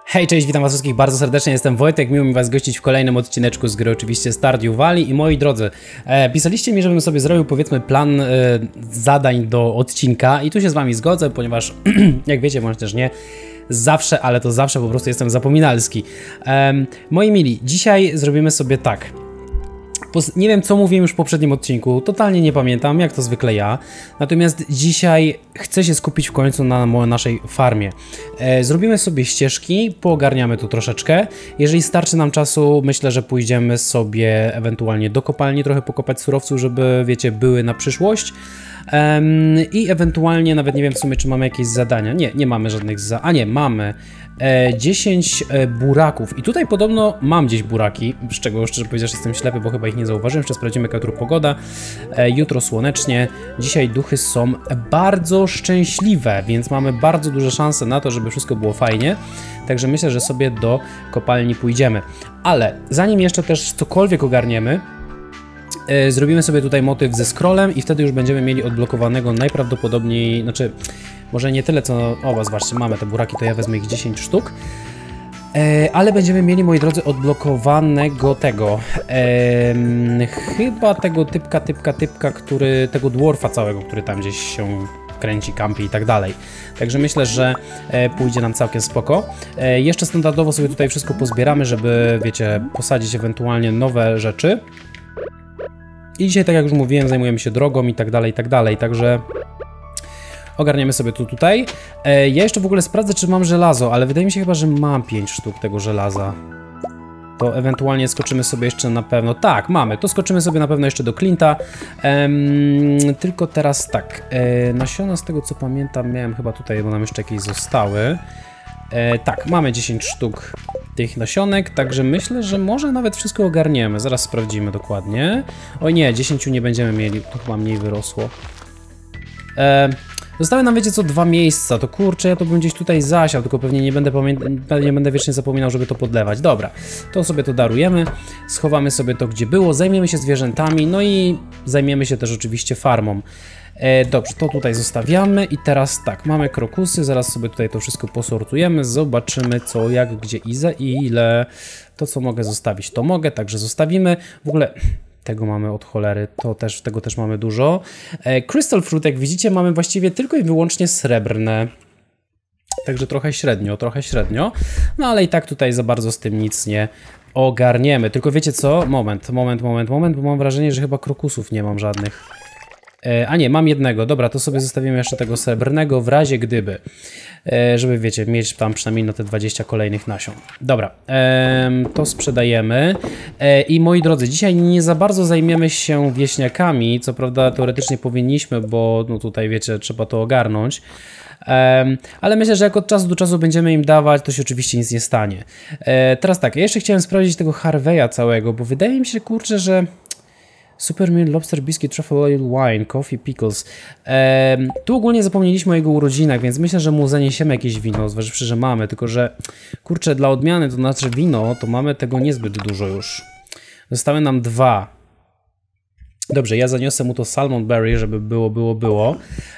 Hej, cześć, witam was wszystkich bardzo serdecznie, jestem Wojtek, miło mi was gościć w kolejnym odcineczku z gry, oczywiście Stardew Valley. I moi drodzy, pisaliście mi, żebym sobie zrobił, powiedzmy, plan zadań do odcinka i tu się z wami zgodzę, ponieważ, jak wiecie, może też nie zawsze, ale to zawsze po prostu jestem zapominalski. Moi mili, dzisiaj zrobimy sobie tak. Nie wiem, co mówiłem już w poprzednim odcinku, totalnie nie pamiętam, jak to zwykle ja. Natomiast dzisiaj chcę się skupić w końcu na naszej farmie. Zrobimy sobie ścieżki, poogarniamy tu troszeczkę. Jeżeli starczy nam czasu, myślę, że pójdziemy sobie ewentualnie do kopalni, trochę pokopać surowców, żeby, wiecie, były na przyszłość. I ewentualnie, nawet nie wiem w sumie, czy mamy jakieś zadania. Nie mamy żadnych mamy 10 buraków. I tutaj podobno mam gdzieś buraki, z czego szczerze powiedziawszy jestem ślepy, bo chyba ich nie zauważyłem. Jeszcze sprawdzimy, jaka jutro pogoda. Jutro słonecznie. Dzisiaj duchy są bardzo szczęśliwe, więc mamy bardzo duże szanse na to, żeby wszystko było fajnie. Także myślę, że sobie do kopalni pójdziemy. Ale zanim jeszcze też cokolwiek ogarniemy, zrobimy sobie tutaj motyw ze scrollem i wtedy już będziemy mieli odblokowanego najprawdopodobniej, znaczy może nie tyle co, zobaczcie, mamy te buraki, to ja wezmę ich 10 sztuk, ale będziemy mieli, moi drodzy, odblokowanego tego, chyba tego typka, który, tego dwarfa całego, który tam gdzieś się kręci, kampi i tak dalej. Także myślę, że pójdzie nam całkiem spoko. Jeszcze standardowo sobie tutaj wszystko pozbieramy, żeby, wiecie, posadzić ewentualnie nowe rzeczy. I dzisiaj, tak jak już mówiłem, zajmujemy się drogą i tak dalej, także ogarniemy sobie to tutaj. Ja jeszcze w ogóle sprawdzę, czy mam żelazo, ale wydaje mi się chyba, że mam 5 sztuk tego żelaza. To ewentualnie skoczymy sobie jeszcze na pewno, tak, mamy, to skoczymy sobie na pewno jeszcze do Clint'a. Tylko teraz tak, nasiona z tego co pamiętam miałem chyba tutaj, bo nam jeszcze jakieś zostały. Tak, mamy 10 sztuk tych nasionek, także myślę, że może nawet wszystko ogarniemy. Zaraz sprawdzimy dokładnie. Oj nie, 10 nie będziemy mieli, to chyba mniej wyrosło. Zostały nam, wiecie co, 2 miejsca, to kurczę, ja to bym gdzieś tutaj zasiał, tylko pewnie nie będę wiecznie zapominał, żeby to podlewać. Dobra, to sobie to darujemy, schowamy sobie to, gdzie było, zajmiemy się zwierzętami, no i zajmiemy się też oczywiście farmą. Dobrze, to tutaj zostawiamy i teraz tak, mamy krokusy, zaraz sobie tutaj to wszystko posortujemy, zobaczymy co, jak, gdzie i za ile. To co mogę zostawić, to mogę, także zostawimy. W ogóle tego mamy od cholery, tego też mamy dużo. Crystal Fruit, jak widzicie, mamy właściwie tylko i wyłącznie srebrne. Także trochę średnio. No ale i tak tutaj za bardzo z tym nic nie ogarniemy. Tylko wiecie co? Moment, bo mam wrażenie, że chyba krokusów nie mam żadnych. A nie, mam jednego. Dobra, to sobie zostawimy jeszcze tego srebrnego w razie gdyby. Żeby, wiecie, mieć tam przynajmniej na te 20 kolejnych nasion. Dobra, to sprzedajemy. I moi drodzy, dzisiaj nie za bardzo zajmiemy się wieśniakami. Co prawda teoretycznie powinniśmy, bo no tutaj, wiecie, trzeba to ogarnąć. Ale myślę, że jak od czasu do czasu będziemy im dawać, to się oczywiście nic nie stanie. Teraz tak, ja jeszcze chciałem sprawdzić tego Harveya całego, bo wydaje mi się, kurczę, że Super Meal, Lobster Biscuit, Truffle Oil Wine, Coffee, Pickles. Tu ogólnie zapomnieliśmy o jego urodzinach, więc myślę, że mu zaniesiemy jakieś wino, zważywszy, że mamy, tylko że, kurczę, dla odmiany to nasze wino, to mamy tego niezbyt dużo już. Zostały nam 2. Dobrze, ja zaniosę mu to Salmon Berry, żeby było.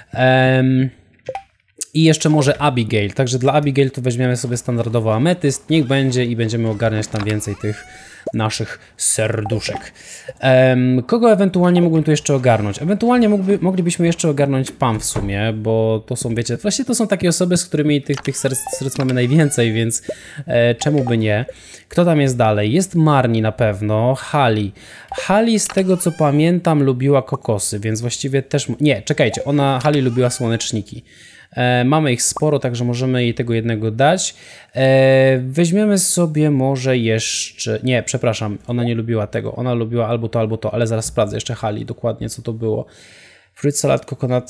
I jeszcze może Abigail, także dla Abigail to weźmiemy sobie standardowo ametyst, niech będzie i będziemy ogarniać tam więcej tych naszych serduszek. Kogo ewentualnie mógłbym tu jeszcze ogarnąć? Ewentualnie moglibyśmy jeszcze ogarnąć Pam w sumie, bo to są, wiecie, właśnie to są takie osoby, z którymi tych serc mamy najwięcej, więc czemu by nie? Kto tam jest dalej? Jest Marni na pewno, Hali z tego co pamiętam lubiła kokosy, więc właściwie też... Nie, czekajcie, Hali lubiła słoneczniki. Mamy ich sporo, także możemy jej tego jednego dać. Weźmiemy sobie może jeszcze... Nie, przepraszam, ona nie lubiła tego. Ona lubiła albo to, ale zaraz sprawdzę jeszcze Hali dokładnie, co to było. Fruit salad, coconut,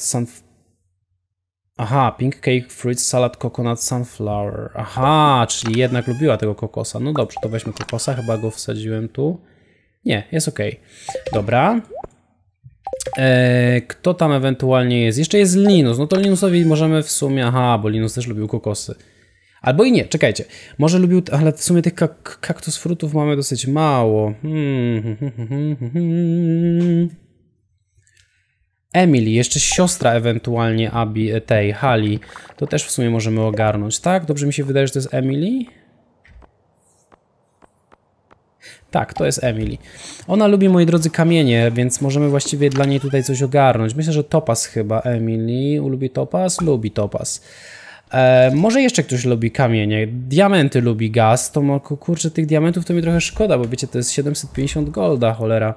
Aha, pink cake, fruit salad, coconut, sunflower. Aha, czyli jednak lubiła tego kokosa. No dobrze, to weźmy kokosa, chyba go wsadziłem tu. Nie, jest ok. Dobra. Kto tam ewentualnie jest? Jeszcze jest Linus, no to Linusowi możemy w sumie... Aha, bo Linus też lubił kokosy. Albo i nie, czekajcie. Może lubił, ale w sumie tych kaktus frutów mamy dosyć mało. Emily, jeszcze siostra ewentualnie Hali. To też w sumie możemy ogarnąć, tak? Dobrze mi się wydaje, że to jest Emily? Tak, to jest Emily. Ona lubi, moi drodzy, kamienie, więc możemy właściwie dla niej tutaj coś ogarnąć. Myślę, że topaz chyba Emily. Lubi topaz? Lubi topaz. Może jeszcze ktoś lubi kamienie. Diamenty lubi gaz. To kurczę, tych diamentów to mi trochę szkoda, bo wiecie, to jest 750 golda, cholera.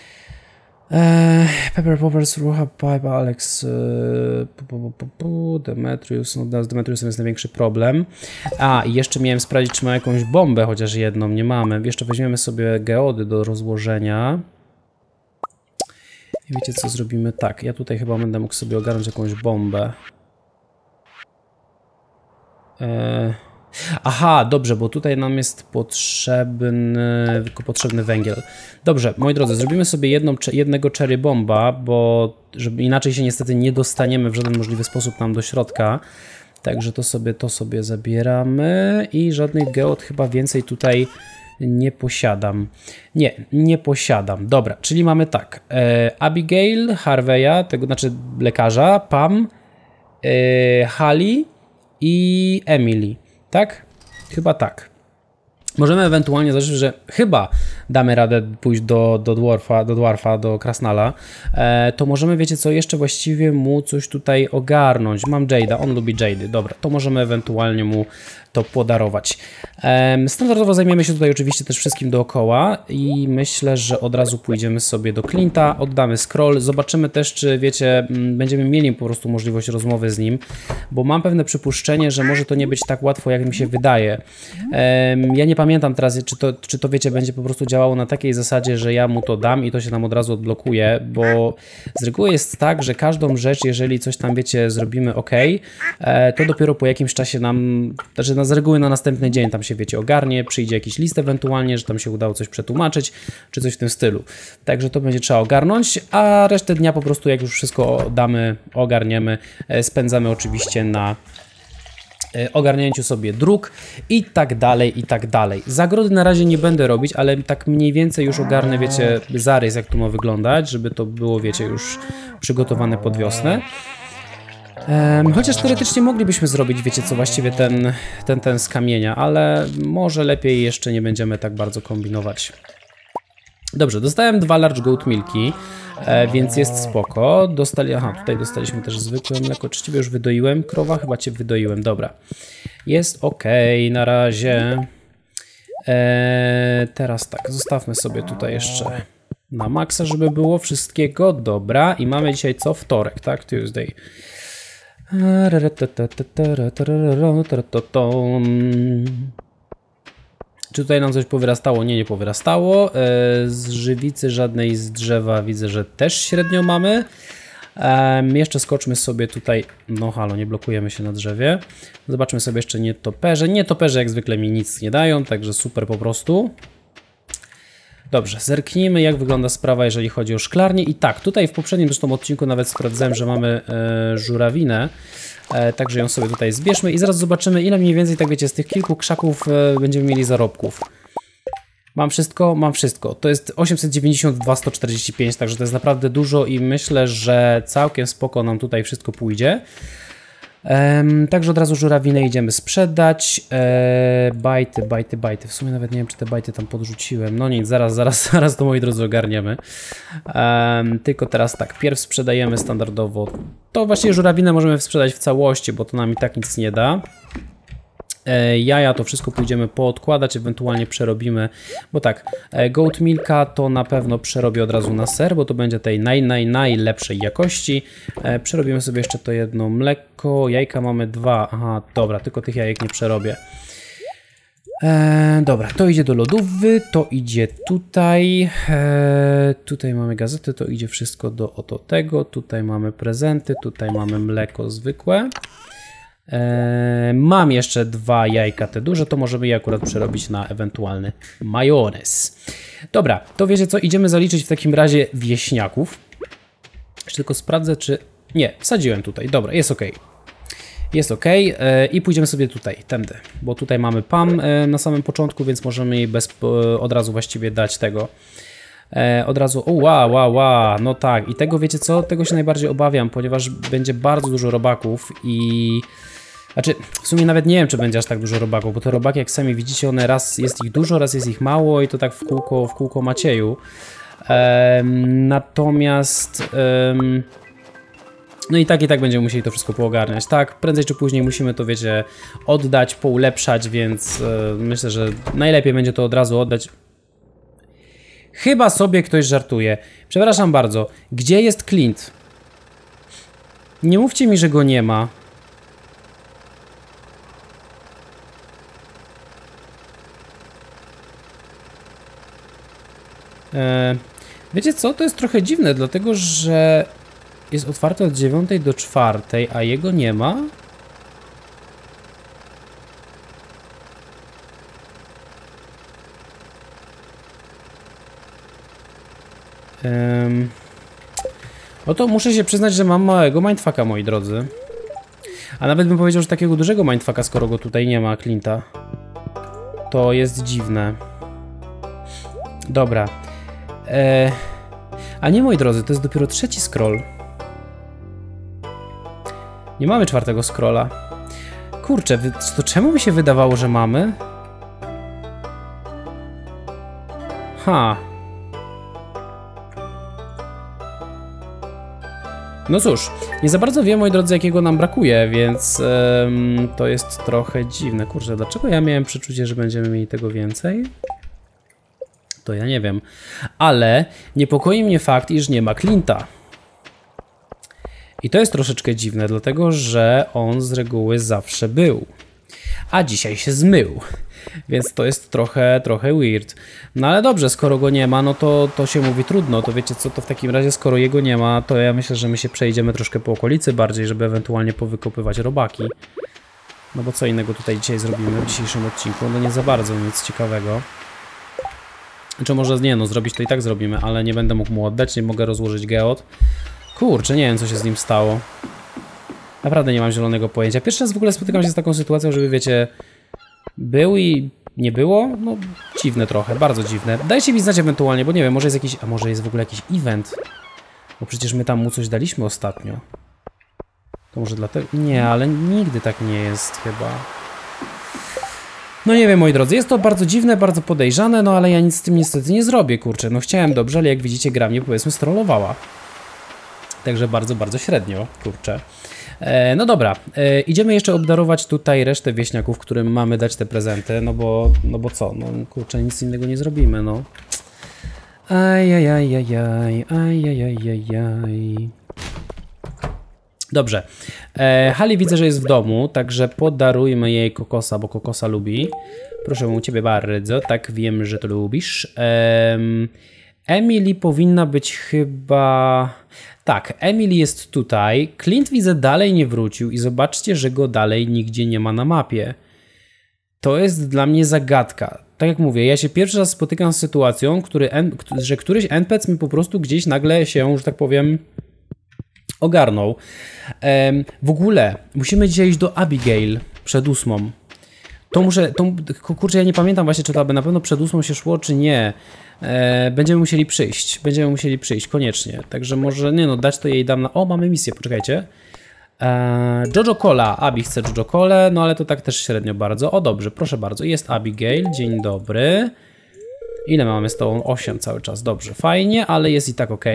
Pepper Poppers, Rucha, Pipe, Alex, Demetrius, no z Demetriusem jest największy problem. A, i jeszcze miałem sprawdzić, czy ma jakąś bombę, chociaż jedną nie mamy. Jeszcze weźmiemy sobie geody do rozłożenia. I wiecie co, zrobimy tak, ja tutaj chyba będę mógł sobie ogarnąć jakąś bombę. Aha, dobrze, bo tutaj nam jest potrzebny węgiel. Dobrze, moi drodzy, zrobimy sobie jednego cherry bomba, bo żeby inaczej się niestety nie dostaniemy w żaden możliwy sposób tam do środka. Także to sobie zabieramy i żadnych geod chyba więcej tutaj nie posiadam. Nie posiadam. Dobra, czyli mamy tak. Abigail, Harveya, tego znaczy lekarza, Pam, Hallie i Emily. Tak? Chyba tak. Możemy ewentualnie zobaczyć, że chyba damy radę pójść do dwarfa, do Krasnala. To możemy, wiecie co, jeszcze właściwie mu coś tutaj ogarnąć. Mam Jade'a, on lubi Jade'y. Dobra, to możemy ewentualnie mu to podarować. Standardowo zajmiemy się tutaj oczywiście też wszystkim dookoła i myślę, że od razu pójdziemy sobie do Clint'a, oddamy scroll, zobaczymy też, czy wiecie, będziemy mieli po prostu możliwość rozmowy z nim, bo mam pewne przypuszczenie, że może to nie być tak łatwo, jak mi się wydaje. Ja nie pamiętam teraz, czy to wiecie, będzie po prostu działało na takiej zasadzie, że ja mu to dam i to się nam od razu odblokuje, bo z reguły jest tak, że każdą rzecz, jeżeli coś tam, wiecie, zrobimy OK, to dopiero po jakimś czasie nam, znaczy z reguły na następny dzień tam się, wiecie, ogarnie, przyjdzie jakiś list ewentualnie, że tam się udało coś przetłumaczyć, czy coś w tym stylu. Także to będzie trzeba ogarnąć, a resztę dnia po prostu, jak już wszystko damy, ogarniemy, spędzamy oczywiście na ogarnięciu sobie dróg i tak dalej, i tak dalej. Zagrody na razie nie będę robić, ale tak mniej więcej już ogarnę, wiecie, zarys, jak to ma wyglądać, żeby to było, wiecie, już przygotowane pod wiosnę. Chociaż teoretycznie moglibyśmy zrobić, wiecie co, właściwie ten z kamienia, ale może lepiej jeszcze nie będziemy tak bardzo kombinować. Dobrze, dostałem 2 large goat milki, więc jest spoko. Aha, tutaj dostaliśmy też zwykłe mleko. Czy ciebie już wydoiłem? Krowa? Chyba cię wydoiłem, dobra. Jest ok, na razie. Teraz tak, zostawmy sobie tutaj jeszcze na maksa, żeby było wszystkiego. Dobra, i mamy dzisiaj co? Wtorek, tak? Tuesday. Czy tutaj nam coś powyrastało? Nie powyrastało. Z żywicy żadnej z drzewa widzę, że też średnio mamy. Jeszcze skoczmy sobie tutaj. No halo, nie blokujemy się na drzewie. Zobaczmy sobie jeszcze nietoperze. Nietoperze jak zwykle mi nic nie dają, także super po prostu. Dobrze, zerknijmy, jak wygląda sprawa, jeżeli chodzi o szklarnię. I tak, tutaj w poprzednim zresztą odcinku nawet sprawdzałem, że mamy żurawinę. Także ją sobie tutaj zbierzmy i zaraz zobaczymy, ile mniej więcej, tak wiecie, z tych kilku krzaków będziemy mieli zarobków. Mam wszystko? Mam wszystko. To jest 892, 145, także to jest naprawdę dużo i myślę, że całkiem spoko nam tutaj wszystko pójdzie. Także od razu żurawinę idziemy sprzedać. Bajty. W sumie nawet nie wiem, czy te bajty tam podrzuciłem. No nic, zaraz to, moi drodzy, ogarniemy. Tylko teraz tak, pierw sprzedajemy standardowo. To właściwie żurawinę możemy sprzedać w całości, bo to nam i tak nic nie da. Jaja to wszystko pójdziemy poodkładać, ewentualnie przerobimy, bo tak, goat milka to na pewno przerobię od razu na ser, bo to będzie tej najlepszej jakości. Przerobimy sobie jeszcze to jedno mleko, jajka mamy 2, aha, dobra, tylko tych jajek nie przerobię. Dobra, to idzie do lodówy, to idzie tutaj, tutaj mamy gazety, to idzie wszystko do oto tego, tutaj mamy prezenty, tutaj mamy mleko zwykłe. Mam jeszcze 2 jajka te duże, to możemy je akurat przerobić na ewentualny majonez. Dobra, to wiecie co, idziemy zaliczyć w takim razie wieśniaków. Jeszcze tylko sprawdzę, czy... Nie, wsadziłem tutaj, dobra, jest ok. Jest ok i pójdziemy sobie tutaj, tędy, bo tutaj mamy Pam na samym początku, więc możemy jej od razu właściwie dać tego. Od razu, wow, no tak, i tego wiecie co, tego się najbardziej obawiam, ponieważ będzie bardzo dużo robaków i Znaczy, w sumie nawet nie wiem, czy będzie aż tak dużo robaków, bo te robaki, jak sami widzicie, one raz jest ich dużo, raz jest ich mało i to tak w kółko Macieju. Natomiast... no i tak będziemy musieli to wszystko poogarniać. Tak, prędzej czy później musimy to, wiecie, oddać, poulepszać, więc myślę, że najlepiej będzie to od razu oddać. Chyba sobie ktoś żartuje. Przepraszam bardzo. Gdzie jest Clint? Nie mówcie mi, że go nie ma. Wiecie co? To jest trochę dziwne, dlatego że jest otwarte od 9 do 4, a jego nie ma? Oto muszę się przyznać, że mam małego mindfucka, moi drodzy. A nawet bym powiedział, że takiego dużego mindfucka, skoro go tutaj nie ma, Clint'a. To jest dziwne. Dobra. A nie, moi drodzy, to jest dopiero 3. scroll. Nie mamy 4. scrolla. Kurczę, to czemu mi się wydawało, że mamy? No cóż, nie za bardzo wiem, moi drodzy, jakiego nam brakuje, więc to jest trochę dziwne. Kurczę, dlaczego ja miałem przeczucie, że będziemy mieli tego więcej? To ja nie wiem. Ale niepokoi mnie fakt, iż nie ma Clint'a. I to jest troszeczkę dziwne, dlatego że on z reguły zawsze był. A dzisiaj się zmył. Więc to jest trochę weird. No ale dobrze, skoro go nie ma, no to się mówi trudno. To wiecie co, to w takim razie, skoro jego nie ma, to ja myślę, że my się przejdziemy troszkę po okolicy bardziej, żeby ewentualnie powykopywać robaki. No bo co innego tutaj dzisiaj zrobimy w dzisiejszym odcinku? No nie za bardzo nic ciekawego. Czy może nie, no zrobić to i tak zrobimy, ale nie będę mógł mu oddać, nie mogę rozłożyć geod. Kurczę, nie wiem, co się z nim stało. Naprawdę nie mam zielonego pojęcia. Pierwszy raz w ogóle spotykam się z taką sytuacją, żeby, wiecie, był i nie było. No, dziwne trochę, bardzo dziwne. Dajcie mi znać ewentualnie, bo nie wiem, może jest jakiś, a może jest w ogóle jakiś event. Bo przecież my tam mu coś daliśmy ostatnio. To może dlatego... Nie, ale nigdy tak nie jest chyba. No nie wiem, moi drodzy, jest to bardzo dziwne, bardzo podejrzane, no ale ja nic z tym niestety nie zrobię, kurczę. No chciałem dobrze, ale jak widzicie, gra mnie, powiedzmy, strollowała. Także bardzo średnio, kurczę. No dobra, idziemy jeszcze obdarować tutaj resztę wieśniaków, którym mamy dać te prezenty, no bo co, no kurczę, nic innego nie zrobimy, no. Ajajajajaj. Dobrze, Hali widzę, że jest w domu, także podarujmy jej kokosa, bo kokosa lubi. Proszę u ciebie bardzo, tak wiem, że to lubisz. Emily powinna być chyba... Tak, Emily jest tutaj. Clint widzę dalej nie wrócił i zobaczcie, że go dalej nigdzie nie ma na mapie. To jest dla mnie zagadka. Tak jak mówię, ja się pierwszy raz spotykam z sytuacją, że któryś NPC mi po prostu gdzieś nagle się, że tak powiem, ogarnął. W ogóle musimy dzisiaj iść do Abigail przed 8. Kurczę, ja nie pamiętam właśnie, czy to aby na pewno przed 8 się szło, czy nie. Będziemy musieli przyjść, koniecznie. Także może, nie no, dać to jej dam na... O, mamy misję, poczekajcie. Jojo Cola, Abi chce Jojo Colę, no ale to tak też średnio bardzo. O, dobrze, proszę bardzo, jest Abigail, dzień dobry. Ile mamy z tobą? 8 cały czas, dobrze, fajnie, ale jest i tak ok.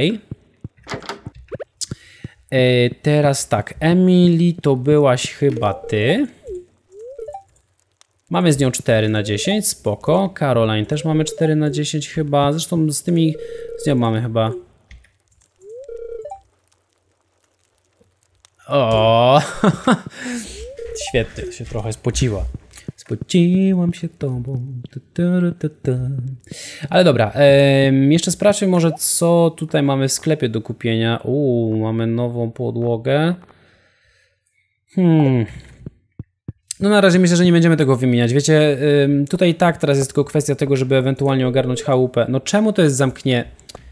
Teraz tak, Emily, to byłaś chyba ty. Mamy z nią 4/10, spoko. Caroline też mamy 4/10 chyba. Zresztą z nią mamy chyba... O, świetnie, się trochę spociła. Spociłam się tobą. Ale dobra, jeszcze sprawdźmy może, co tutaj mamy w sklepie do kupienia. Mamy nową podłogę. No na razie myślę, że nie będziemy tego wymieniać. Wiecie, tutaj tak, teraz jest tylko kwestia tego, żeby ewentualnie ogarnąć chałupę. No czemu to jest zamknięte?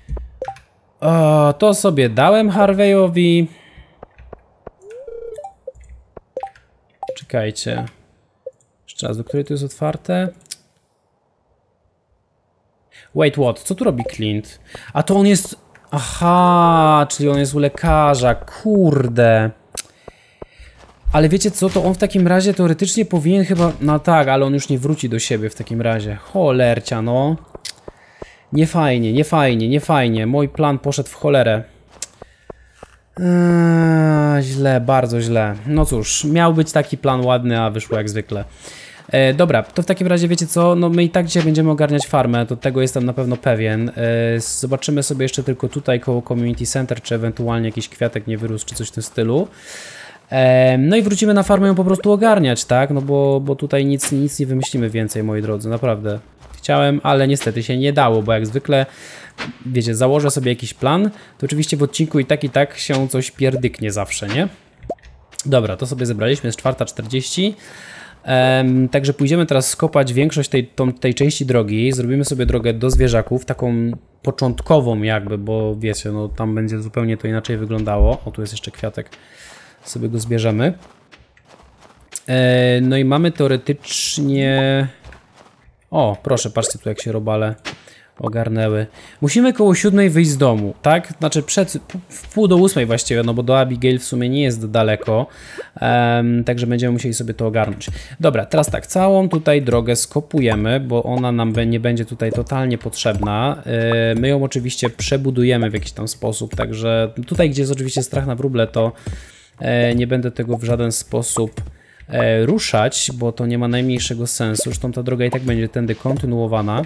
To sobie dałem Harveyowi. Czekajcie. Jeszcze raz, do której to jest otwarte? Wait, what? Co tu robi Clint? A to on jest... Aha, czyli on jest u lekarza. Kurde. Ale wiecie co, to on w takim razie teoretycznie powinien chyba... No tak, ale on już nie wróci do siebie w takim razie. Cholercia, no. Nie fajnie, nie fajnie, nie fajnie. Mój plan poszedł w cholerę. Źle, bardzo źle. No cóż, miał być taki plan ładny, a wyszło jak zwykle. Dobra, to w takim razie wiecie co, no my i tak dzisiaj będziemy ogarniać farmę, to tego jestem na pewno pewien. Zobaczymy sobie jeszcze tylko tutaj koło Community Center, czy ewentualnie jakiś kwiatek nie wyrósł, czy coś w tym stylu. No i wrócimy na farmę ją po prostu ogarniać, tak? No bo tutaj nic nie wymyślimy więcej, moi drodzy, naprawdę. Chciałem, ale niestety się nie dało, bo jak zwykle, wiecie, założę sobie jakiś plan, to oczywiście w odcinku i tak się coś pierdyknie zawsze, nie? Dobra, to sobie zebraliśmy, jest 4:40. Także pójdziemy teraz skopać większość tej części drogi, zrobimy sobie drogę do zwierzaków, taką początkową jakby, bo wiecie, no tam będzie zupełnie to inaczej wyglądało. O, tu jest jeszcze kwiatek, sobie go zbierzemy. No i mamy teoretycznie... O, proszę, patrzcie tu jak się robale ogarnęły. Musimy koło 7 wyjść z domu, tak? Znaczy w 7:30 właściwie, no bo do Abigail w sumie nie jest daleko. Także będziemy musieli sobie to ogarnąć. Dobra, teraz tak, całą tutaj drogę skopujemy, bo ona nam nie będzie tutaj totalnie potrzebna. My ją oczywiście przebudujemy w jakiś tam sposób, także tutaj, gdzie jest oczywiście strach na wróble, to nie będę tego w żaden sposób ruszać, bo to nie ma najmniejszego sensu. Zresztą ta droga i tak będzie tędy kontynuowana.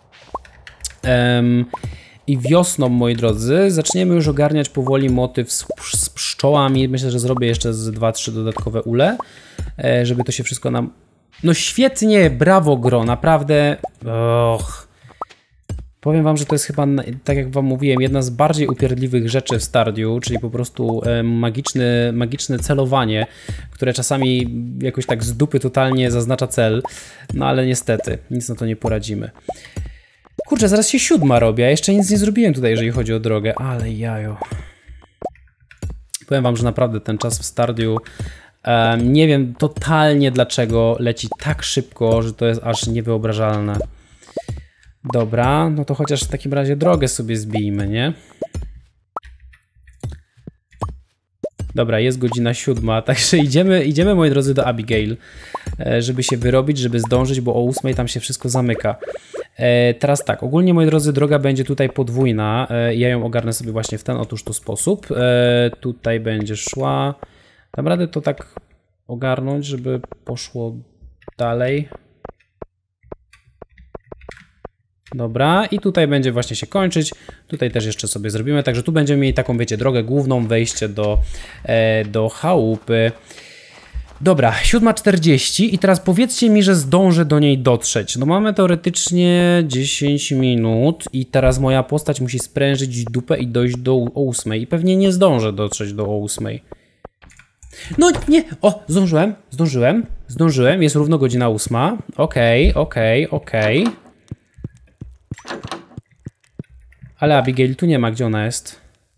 I wiosną, moi drodzy, zaczniemy już ogarniać powoli motyw z pszczołami. Myślę, że zrobię jeszcze z 2-3 dodatkowe ule, żeby to się wszystko nam... No świetnie, brawo gro, naprawdę... Och. Powiem wam, że to jest chyba, tak jak wam mówiłem, jedna z bardziej upierdliwych rzeczy w Stardew, czyli po prostu magiczne celowanie, które czasami jakoś tak z dupy totalnie zaznacza cel, no ale niestety, nic na to nie poradzimy. Kurczę, zaraz się 7 robi, a jeszcze nic nie zrobiłem tutaj, jeżeli chodzi o drogę, ale jajo. Powiem wam, że naprawdę ten czas w Stardew, nie wiem totalnie dlaczego leci tak szybko, że to jest aż niewyobrażalne. Dobra, no to chociaż w takim razie drogę sobie zbijmy, nie? Dobra, jest godzina 7, także idziemy moi drodzy do Abigail, żeby się wyrobić, żeby zdążyć, bo o 8 tam się wszystko zamyka. Teraz tak, ogólnie moi drodzy droga będzie tutaj podwójna, ja ją ogarnę sobie właśnie w ten otóż to sposób. Tutaj będzie szła, dam radę to tak ogarnąć, żeby poszło dalej. Dobra, i tutaj będzie właśnie się kończyć, tutaj też jeszcze sobie zrobimy, także tu będziemy mieli taką, wiecie, drogę główną, wejście do chałupy. Dobra, 7:40 i teraz powiedzcie mi, że zdążę do niej dotrzeć. No mamy teoretycznie 10 minut i teraz moja postać musi sprężyć dupę i dojść do 8 i pewnie nie zdążę dotrzeć do 8. No nie, o, zdążyłem, jest równo godzina 8. Okej. Ale Abigail tu nie ma, gdzie ona jest?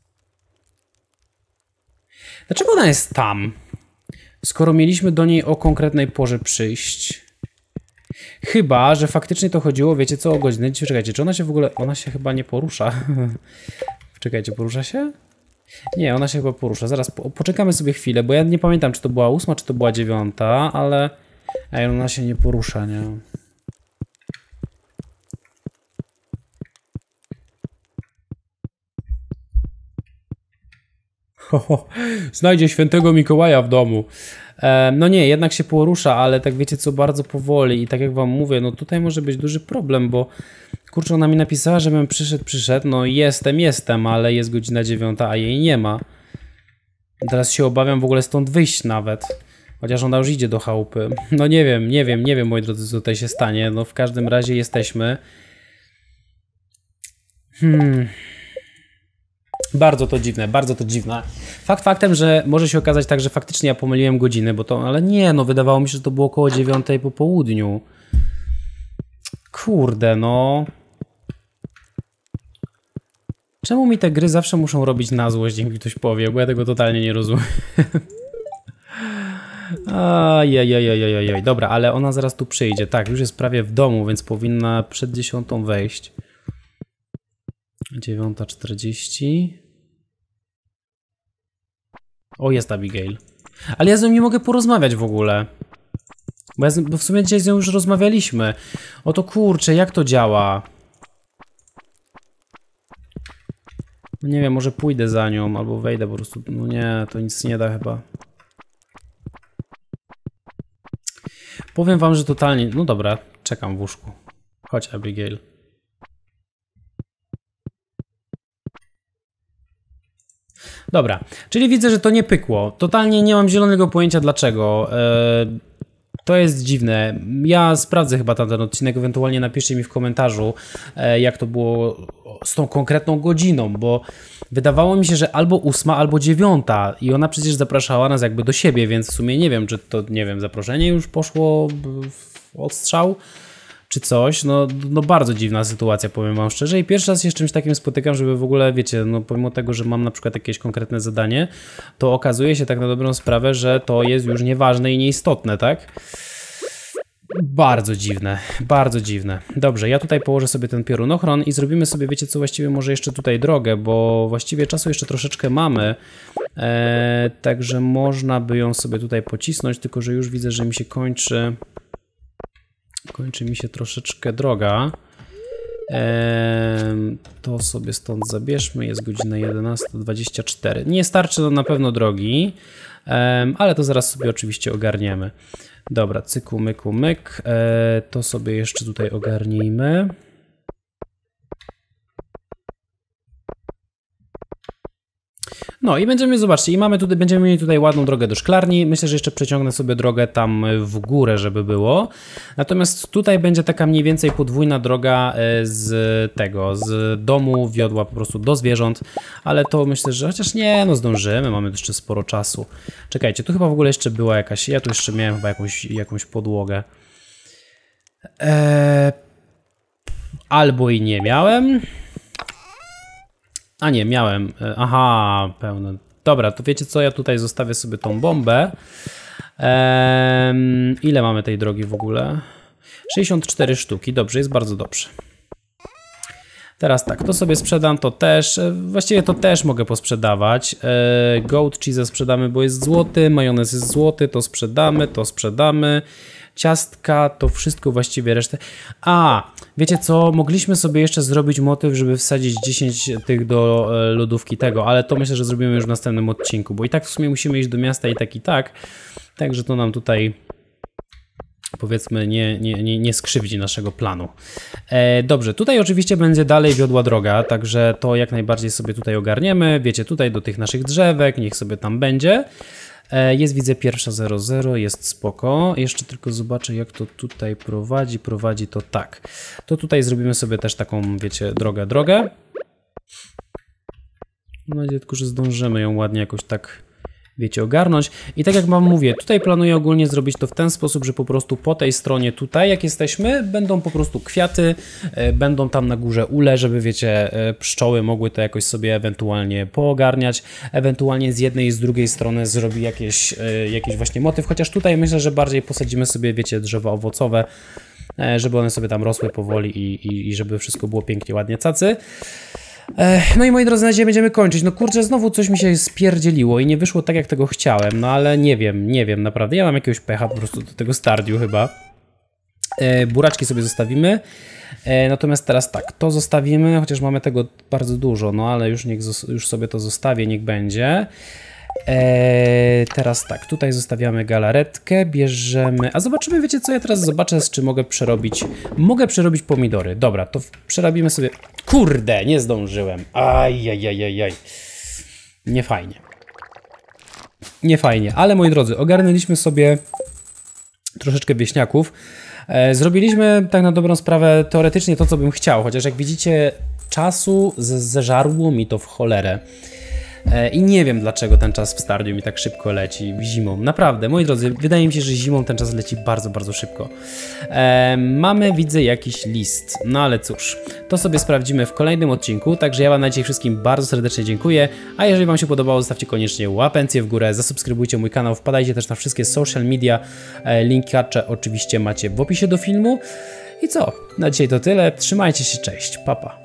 Dlaczego ona jest tam? Skoro mieliśmy do niej o konkretnej porze przyjść. Chyba, że faktycznie to chodziło, wiecie co, o godzinę. Czekajcie, czy ona się w ogóle... Ona się chyba nie porusza. Czekajcie, porusza się? Nie, ona się chyba porusza. Zaraz poczekamy sobie chwilę, bo ja nie pamiętam, czy to była 8, czy to była 9, ale... Ej, ona się nie porusza, nie? Znajdzie świętego Mikołaja w domu. No nie, jednak się porusza, ale tak wiecie co, bardzo powoli i tak jak wam mówię, no tutaj może być duży problem, bo kurczę, ona mi napisała, żebym przyszedł, no jestem, ale jest godzina 9, a jej nie ma. Teraz się obawiam w ogóle stąd wyjść nawet, chociaż ona już idzie do chałupy. No nie wiem, moi drodzy, co tutaj się stanie, no w każdym razie jesteśmy. Bardzo to dziwne. Fakt faktem, że może się okazać tak, że faktycznie ja pomyliłem godziny, bo to, ale nie, no wydawało mi się, że to było około 9 po południu. Kurde, no. Czemu mi te gry zawsze muszą robić na złość, jak mi ktoś powie, bo ja tego totalnie nie rozumiem. Ajajajajajaj. Dobra, ale ona zaraz tu przyjdzie. Tak, już jest prawie w domu, więc powinna przed 10 wejść. 9:40. O, jest Abigail. Ale ja z nią nie mogę porozmawiać w ogóle. Bo w sumie dzisiaj z nią już rozmawialiśmy. Oto kurczę, jak to działa? No nie wiem, może pójdę za nią, albo wejdę po prostu. No nie, to nic nie da chyba. Powiem wam, że totalnie... No dobra, czekam w łóżku. Chodź, Abigail. Dobra, czyli widzę, że to nie pykło. Totalnie nie mam zielonego pojęcia dlaczego. To jest dziwne. Ja sprawdzę chyba ten odcinek, ewentualnie napiszcie mi w komentarzu, jak to było z tą konkretną godziną, bo wydawało mi się, że albo 8, albo 9 i ona przecież zapraszała nas jakby do siebie, więc w sumie nie wiem, czy to, nie wiem, zaproszenie już poszło w odstrzał, czy coś. No bardzo dziwna sytuacja, powiem wam szczerze, i pierwszy raz się z czymś takim spotykam, żeby w ogóle, wiecie, no pomimo tego, że mam na przykład jakieś konkretne zadanie, to okazuje się tak na dobrą sprawę, że to jest już nieważne i nieistotne, tak? Bardzo dziwne, bardzo dziwne. Dobrze, ja tutaj położę sobie ten piorunochron i zrobimy sobie, wiecie co, właściwie może jeszcze tutaj drogę, bo właściwie czasu jeszcze troszeczkę mamy, także można by ją sobie tutaj pocisnąć, tylko że już widzę, że mi się kończy mi się troszeczkę droga. To sobie stąd zabierzmy, jest godzina 11:24. Nie starczy to na pewno drogi, ale to zaraz sobie oczywiście ogarniemy. Dobra, cyku, myku, myk. To sobie jeszcze tutaj ogarnijmy. No i będziemy, zobaczcie, i mamy tutaj, będziemy mieli tutaj ładną drogę do szklarni. Myślę, że jeszcze przeciągnę sobie drogę tam w górę, żeby było. Natomiast tutaj będzie taka mniej więcej podwójna droga z domu wiodła po prostu do zwierząt. Ale to myślę, że chociaż nie, no zdążymy, mamy jeszcze sporo czasu. Czekajcie, tu chyba w ogóle jeszcze była jakaś, ja tu jeszcze miałem chyba jakąś podłogę. Albo i nie miałem. A nie, miałem. Aha, pełne. Dobra, to wiecie co, ja tutaj zostawię sobie tą bombę. Ile mamy tej drogi w ogóle? 64 sztuki, dobrze, jest bardzo dobrze. Teraz tak, to sobie sprzedam, to też, właściwie to też mogę posprzedawać. Goat cheese sprzedamy, bo jest złoty, majonez jest złoty, to sprzedamy. Ciastka, to wszystko właściwie resztę. A, wiecie co, mogliśmy sobie jeszcze zrobić motyw, żeby wsadzić 10 tych do lodówki tego, ale to myślę, że zrobimy już w następnym odcinku, bo i tak w sumie musimy iść do miasta i tak. Także to nam tutaj, powiedzmy, nie skrzywdzi naszego planu. Dobrze, tutaj oczywiście będzie dalej wiodła droga, także to jak najbardziej sobie tutaj ogarniemy. Wiecie, tutaj do tych naszych drzewek, niech sobie tam będzie. Jest, widzę, pierwsza 00, jest spoko. Jeszcze tylko zobaczę, jak to tutaj prowadzi. Prowadzi to tak. To tutaj zrobimy sobie też taką, wiecie, drogę. Mam nadzieję tylko, że zdążymy ją ładnie jakoś tak, wiecie, ogarnąć. I tak jak wam mówię, tutaj planuję ogólnie zrobić to w ten sposób, że po prostu po tej stronie tutaj, jak jesteśmy, będą po prostu kwiaty, będą tam na górze ule, żeby, wiecie, pszczoły mogły to jakoś sobie ewentualnie poogarniać, ewentualnie z jednej i z drugiej strony zrobi jakiś właśnie motyw, chociaż tutaj myślę, że bardziej posadzimy sobie, wiecie, drzewa owocowe, żeby one sobie tam rosły powoli i żeby wszystko było pięknie, ładnie cacy. No i moi drodzy, na dzisiaj będziemy kończyć. No kurczę, znowu coś mi się spierdzieliło i nie wyszło tak, jak tego chciałem. No ale nie wiem, naprawdę. Ja mam jakiegoś pecha po prostu do tego Stardew chyba. Buraczki sobie zostawimy. Natomiast teraz tak, to zostawimy, chociaż mamy tego bardzo dużo, no ale już sobie to zostawię, niech będzie. Teraz tak, tutaj zostawiamy galaretkę, bierzemy, a zobaczymy, wiecie co, ja teraz zobaczę, czy mogę przerobić pomidory. Dobra, to przerobimy sobie, kurde, nie zdążyłem, ajajajajaj, nie fajnie, ale moi drodzy, ogarnęliśmy sobie troszeczkę wieśniaków, zrobiliśmy tak na dobrą sprawę teoretycznie to, co bym chciał, chociaż jak widzicie, czasu zeżarło mi to w cholerę. I nie wiem, dlaczego ten czas w Stardew mi tak szybko leci zimą. Naprawdę, moi drodzy, wydaje mi się, że zimą ten czas leci bardzo, bardzo szybko. Mamy, widzę, jakiś list. No ale cóż, to sobie sprawdzimy w kolejnym odcinku. Także ja wam na dzisiaj wszystkim bardzo serdecznie dziękuję. A jeżeli wam się podobało, zostawcie koniecznie łapencję w górę, zasubskrybujcie mój kanał, wpadajcie też na wszystkie social media. Linkacze oczywiście macie w opisie do filmu. I co? Na dzisiaj to tyle. Trzymajcie się, cześć, pa pa.